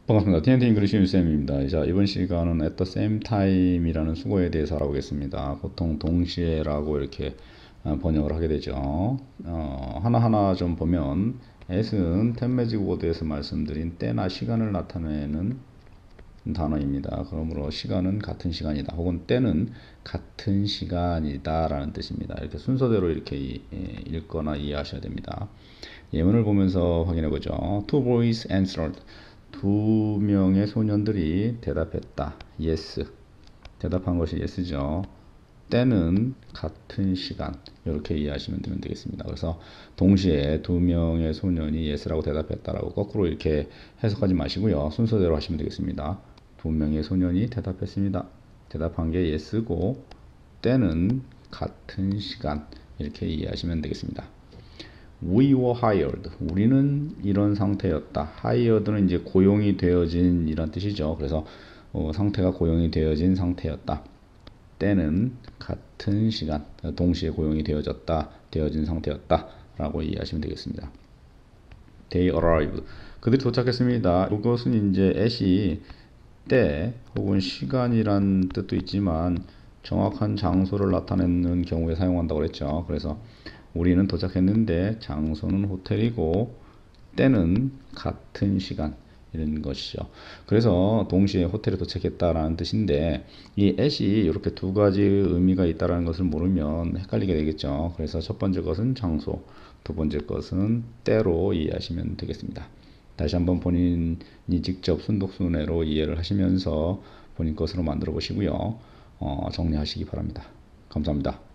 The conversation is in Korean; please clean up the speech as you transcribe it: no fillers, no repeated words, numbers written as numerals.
반갑습니다. TNT 잉글리시 윤쌤입니다. 자, 이번 시간은 at the same time이라는 수거에 대해서 알아보겠습니다. 보통 동시에라고 이렇게 번역을 하게 되죠. 하나하나 좀 보면 at은 템매직 워드에서 말씀드린 때나 시간을 나타내는 단어입니다. 그러므로 시간은 같은 시간이다. 혹은 때는 같은 시간이다 라는 뜻입니다. 이렇게 순서대로 이렇게 읽거나 이해하셔야 됩니다. 예문을 보면서 확인해 보죠. Two boys answered. 두 명의 소년들이 대답했다. Yes. 대답한 것이 yes죠. 때는 같은 시간. 이렇게 이해하시면 되겠습니다. 그래서 동시에 두 명의 소년이 yes라고 대답했다라고 거꾸로 이렇게 해석하지 마시고요. 순서대로 하시면 되겠습니다. 두 명의 소년이 대답했습니다. 대답한 게 yes고 때는 같은 시간. 이렇게 이해하시면 되겠습니다. We were hired. 우리는 이런 상태였다. hired는 이제 고용이 되어진 이란 뜻이죠. 그래서 상태가 고용이 되어진 상태였다. 때는 같은 시간, 동시에 고용이 되어졌다, 되어진 상태였다 라고 이해하시면 되겠습니다. They arrived. 그들이 도착했습니다. 이것은 이제 at이 때 혹은 시간이란 뜻도 있지만 정확한 장소를 나타내는 경우에 사용한다고 그랬죠. 그래서 우리는 도착했는데 장소는 호텔이고 때는 같은 시간 이런 것이죠. 그래서 동시에 호텔에 도착했다라는 뜻인데 이 at이 이렇게 두 가지 의미가 있다라는 것을 모르면 헷갈리게 되겠죠. 그래서 첫 번째 것은 장소, 두 번째 것은 때로 이해하시면 되겠습니다. 다시 한번 본인이 직접 순독순회로 이해를 하시면서 본인 것으로 만들어 보시고요. 정리하시기 바랍니다. 감사합니다.